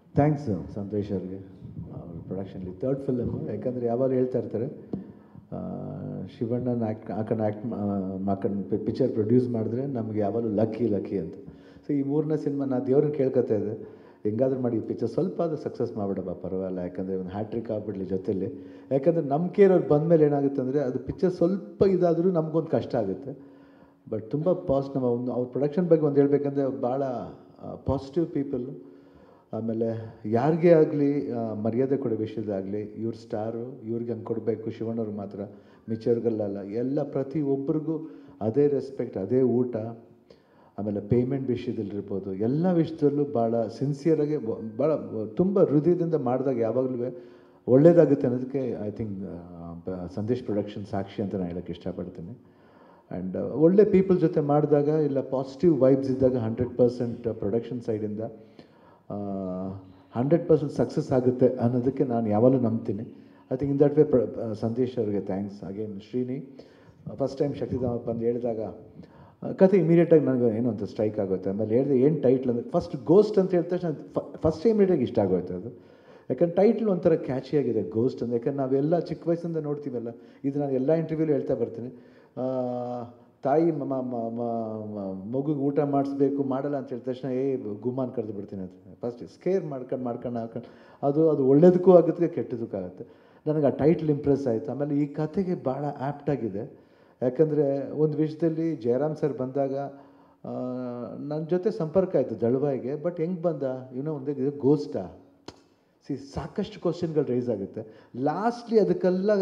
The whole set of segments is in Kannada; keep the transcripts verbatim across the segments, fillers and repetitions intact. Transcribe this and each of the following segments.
ಥ್ಯಾಂಕ್ಸ್ ಸಂತೋಷ್ ಅವ್ರಿಗೆ ಅವ್ರ ಪ್ರೊಡಕ್ಷನ್ಲಿ ಥರ್ಡ್ ಫಿಲಮು. ಯಾಕಂದರೆ ಯಾವಾಗ ಹೇಳ್ತಾ ಇರ್ತಾರೆ ಶಿವಣ್ಣನ ಆ್ಯಕ್ಟ್ ಹಾಕೊಂಡು ಆ್ಯಕ್ಟ್ ಹಾಕೊಂಡು ಪಿಕ್ಚರ್ ಪ್ರೊಡ್ಯೂಸ್ ಮಾಡಿದ್ರೆ ನಮಗೆ ಯಾವಾಗಲೂ ಲಕ್ಕಿ ಲಕ್ಕಿ ಅಂತ. ಸೊ ಈ ಮೂರನೇ ಸಿನಿಮಾ ನಾನು ದೇವ್ರನ್ನ ಕೇಳ್ಕೊತಾ ಇದ್ದೆ, ಹೆಂಗಾದ್ರೂ ಮಾಡಿ ಈ ಪಿಕ್ಚರ್ ಸ್ವಲ್ಪ ಅದು ಸಕ್ಸಸ್ ಮಾಡಿಬಿಡಪ್ಪ ಪರವಾಗಿಲ್ಲ, ಯಾಕಂದರೆ ಒಂದು ಹ್ಯಾಟ್ರಿಕ್ ಆಗ್ಬಿಡ್ಲಿ ಜೊತೆಲಿ. ಯಾಕಂದರೆ ನಮ್ಮ ಕೇರವ್ರು ಬಂದಮೇಲೆ ಏನಾಗುತ್ತೆ ಅಂದರೆ ಅದು ಪಿಕ್ಚರ್ ಸ್ವಲ್ಪ ಇದಾದರೂ ನಮಗೊಂದು ಕಷ್ಟ ಆಗುತ್ತೆ. ಬಟ್ ತುಂಬ ಪಾಸ್ ನಮ್ಮ ಒಂದು ಅವ್ರ ಪ್ರೊಡಕ್ಷನ್ ಬಗ್ಗೆ ಒಂದು ಹೇಳ್ಬೇಕಂದ್ರೆ ಭಾಳ ಪಾಸಿಟಿವ್ ಪೀಪಲ್. ಆಮೇಲೆ ಯಾರಿಗೇ ಆಗಲಿ ಮರ್ಯಾದೆ ಕೊಡೋ ವಿಷಯದಾಗಲಿ ಇವ್ರ ಸ್ಟಾರು ಇವ್ರಿಗೆ ಹಂಗೆ ಕೊಡಬೇಕು, ಶಿವಣ್ಣವ್ರಿಗೆ ಮಾತ್ರ, ಮಿಚ್ಚರ್ಗಲ್ಲ. ಎಲ್ಲ ಪ್ರತಿಯೊಬ್ಬರಿಗೂ ಅದೇ ರೆಸ್ಪೆಕ್ಟ್, ಅದೇ ಊಟ, ಆಮೇಲೆ ಪೇಮೆಂಟ್ ವಿಷಯದಲ್ಲಿರ್ಬೋದು, ಎಲ್ಲ ವಿಷಯದಲ್ಲೂ ಭಾಳ ಸಿನ್ಸಿಯರಾಗಿ ಭಾಳ ತುಂಬ ಹೃದಯದಿಂದ ಮಾಡಿದಾಗ ಯಾವಾಗಲೂ ಒಳ್ಳೇದಾಗುತ್ತೆ ಅನ್ನೋದಕ್ಕೆ ಐ ಥಿಂಕ್ ಸಂದೇಶ್ ಪ್ರೊಡಕ್ಷನ್ ಸಾಕ್ಷಿ ಅಂತ ನಾನು ಹೇಳೋಕ್ಕೆ ಇಷ್ಟಪಡ್ತೀನಿ. ಆ್ಯಂಡ್ ಒಳ್ಳೆ ಪೀಪಲ್ ಜೊತೆ ಮಾಡಿದಾಗ ಇಲ್ಲ ಪಾಸಿಟಿವ್ ವೈಬ್ಸ್ ಇದ್ದಾಗ ಹಂಡ್ರೆಡ್ ಪರ್ಸೆಂಟ್ ಪ್ರೊಡಕ್ಷನ್ ಸೈಡಿಂದ ಹಂಡ್ರೆಡ್ ಪರ್ಸೆಂಟ್ ಸಕ್ಸಸ್ ಆಗುತ್ತೆ ಅನ್ನೋದಕ್ಕೆ ನಾನು ಯಾವಾಗಲೂ ನಂಬ್ತೀನಿ. I think in that way ಪ್ರ ಸಂದೇಶ್ ಅವ್ರಿಗೆ thanks. Again Srini first time Shaktidhama ಬಂದು ಹೇಳಿದಾಗ ಕತೆ ಇಮಿಡಿಯೇಟಾಗಿ ನನಗೆ ಏನೋ ಅಂತ ಸ್ಟ್ರೈಕ್ ಆಗುತ್ತೆ. ಆಮೇಲೆ ಹೇಳಿದೆ ಏನು ಟೈಟ್ಲ್ ಅಂದರೆ ಫಸ್ಟ್ ಗೋಸ್ಟ್ ಅಂತ ಹೇಳಿದ ತಕ್ಷಣ ಫಸ್ಟ್ ಇಮಿಡಿಯೇಟಾಗಿ ಇಷ್ಟ ಆಗೋಯ್ತು ಅದು. ಯಾಕಂದ್ರೆ ಟೈಟ್ಲ್ ಒಂಥರ ಕ್ಯಾಚಿಯಾಗಿದೆ ಗೋಸ್ಟ್ ಅಂತ. ಯಾಕಂದ್ರೆ ನಾವೆಲ್ಲ ಚಿಕ್ಕ ವಯಸ್ಸಿಂದ ನೋಡ್ತೀವಲ್ಲ, ಇದು ನಾನು ಎಲ್ಲ ಇಂಟರ್ವ್ಯೂಲು ಹೇಳ್ತಾ ಬರ್ತೀನಿ. ತಾಯಿ ಮಗುಗೆ ಊಟ ಮಾಡಿಸ್ಬೇಕು ಮಾಡಲ್ಲ ಅಂತ ಹೇಳಿದ ತಕ್ಷಣ ಏ ಗುಮಾನ್ ಕರೆದು ಬಿಡ್ತೀನಿ ಅಂತ ಫಸ್ಟ್ ಸ್ಕೇರ್ ಮಾಡ್ಕೊಂಡು ಮಾಡ್ಕೊಂಡು ಹಾಕೊಂಡು ಅದು ಅದು ಒಳ್ಳೇದಕ್ಕೂ ಆಗುತ್ತೆ ಕೆಟ್ಟದಕ್ಕೂ ಆಗುತ್ತೆ. ನನಗೆ ಆ ಟೈಟ್ಲ್ ಇಂಪ್ರೆಸ್ ಆಯಿತು. ಆಮೇಲೆ ಈ ಕತೆಗೆ ಭಾಳ ಆ್ಯಪ್ಟಾಗಿದೆ. ಯಾಕಂದರೆ ಒಂದು ವಿಷಯದಲ್ಲಿ ಜಯರಾಮ್ ಸರ್ ಬಂದಾಗ ನನ್ನ ಜೊತೆ ಸಂಪರ್ಕ ಆಯಿತು ದಳವಾಯಿಗೆ. ಬಟ್ ಹೆಂಗೆ ಬಂದ ಇನ್ನೂ ಒಂದೇ ಇದು ಗೋಸ್ಟಾ ಸಿ ಸಾಕಷ್ಟು ಕ್ವಶನ್ಗಳು ರೈಸ್ ಆಗುತ್ತೆ. ಲಾಸ್ಟ್ಲಿ ಅದಕ್ಕೆಲ್ಲ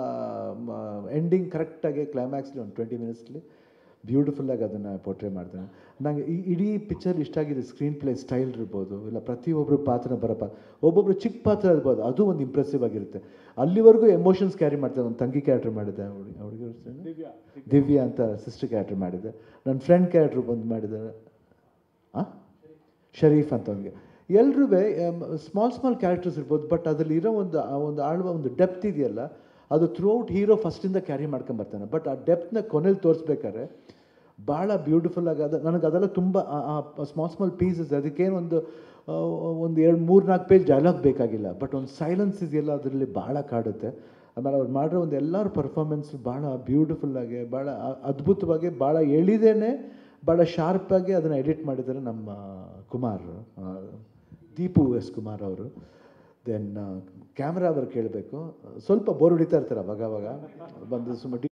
ಎಂಡಿಂಗ್ ಕರೆಕ್ಟಾಗಿ ಕ್ಲೈಮ್ಯಾಕ್ಸ್ಲಿ ಒಂದು ಟ್ವೆಂಟಿ ಮಿನಿಟ್ಸ್ಲಿ ಬ್ಯೂಟಿಫುಲ್ಲಾಗಿ ಅದನ್ನು ಪೋರ್ಟ್ರೇ ಮಾಡ್ತಾನೆ. ನನಗೆ ಈ ಇಡೀ ಪಿಕ್ಚರ್ ಇಷ್ಟ ಆಗಿದೆ. ಸ್ಕ್ರೀನ್ ಪ್ಲೇ ಸ್ಟೈಲ್ ಇರ್ಬೋದು, ಇಲ್ಲ ಪ್ರತಿಯೊಬ್ಬರು ಪಾತ್ರ ಬರಪ್ಪ, ಒಬ್ಬೊಬ್ಬರು ಚಿಕ್ಕ ಪಾತ್ರ ಇರ್ಬೋದು, ಅದು ಒಂದು ಇಂಪ್ರೆಸಿವ್ ಆಗಿರುತ್ತೆ. ಅಲ್ಲಿವರೆಗೂ ಎಮೋಷನ್ಸ್ ಕ್ಯಾರಿ ಮಾಡ್ತಾರೆ. ಒಂದು ತಂಗಿ ಕ್ಯಾರೆಕ್ಟರ್ ಮಾಡಿದ್ದೆ, ಹುಡುಗಿ ಹುಡುಗಿ ದಿವ್ಯಾ ಅಂತ ಸಿಸ್ಟರ್ ಕ್ಯಾರೆಕ್ಟರ್ ಮಾಡಿದ್ದೆ. ನನ್ನ ಫ್ರೆಂಡ್ ಕ್ಯಾರೆಕ್ಟ್ರ್ ಬಂದು ಮಾಡಿದ್ದಾರೆ ಹಾಂ ಶರೀಫ್ ಅಂತ ಅವನಿಗೆ. ಎಲ್ಲರೂ ಸ್ಮಾಲ್ ಸ್ಮಾಲ್ ಕ್ಯಾರೆಕ್ಟರ್ಸ್ ಇರ್ಬೋದು, ಬಟ್ ಅದರಲ್ಲಿ ಇರೋ ಒಂದು ಒಂದು ಆಳುವ ಒಂದು ಡೆಪ್ತ್ ಇದೆಯಲ್ಲ, ಅದು ಥ್ರೂ ಔಟ್ ಹೀರೋ ಫಸ್ಟಿಂದ ಕ್ಯಾರಿ ಮಾಡ್ಕೊಂಬರ್ತಾನೆ. ಬಟ್ ಆ ಡೆಪ್ತ್ನ ಕೊನೆಯಲ್ಲಿ ತೋರಿಸ್ಬೇಕಾದ್ರೆ ಭಾಳ ಬ್ಯೂಟಿಫುಲ್ ಆಗಿ ಅದು ನನಗೆ ಅದೆಲ್ಲ ತುಂಬ ಸ್ಮಾಲ್ ಸ್ಮಾಲ್ ಪೀಸಸ್. ಅದಕ್ಕೇನು ಒಂದು ಒಂದು ಎರಡು ಮೂರು ನಾಲ್ಕು ಪೇಜ್ ಡೈಲಾಗ್ ಬೇಕಾಗಿಲ್ಲ, ಬಟ್ ಒಂದು ಸೈಲೆನ್ಸ್ ಇದೆಯಲ್ಲ ಅದರಲ್ಲಿ ಭಾಳ ಕಾಡುತ್ತೆ. ಆಮೇಲೆ ಅವ್ರು ಮಾಡಿರೋ ಒಂದು ಎಲ್ಲರ ಪರ್ಫಾರ್ಮೆನ್ಸ್ ಭಾಳ ಬ್ಯೂಟಿಫುಲ್ಲಾಗಿ, ಭಾಳ ಅದ್ಭುತವಾಗಿ, ಭಾಳ ಎಳಿದೇನೆ ಭಾಳ ಶಾರ್ಪಾಗಿ ಅದನ್ನು ಎಡಿಟ್ ಮಾಡಿದ್ದಾರೆ ನಮ್ಮ ಕುಮಾರ್, ದೀಪು ಎಸ್ ಕುಮಾರ್ ಅವರು. ದೆನ್ ಕ್ಯಾಮ್ರಾ ಅವ್ರು ಕೇಳಬೇಕು, ಸ್ವಲ್ಪ ಬೋರ್ ಹೊಡಿತಾ ಇರ್ತಾರೆ ಅವಾಗ ಅವಾಗ ಬಂದು ಸುಮ್ಮ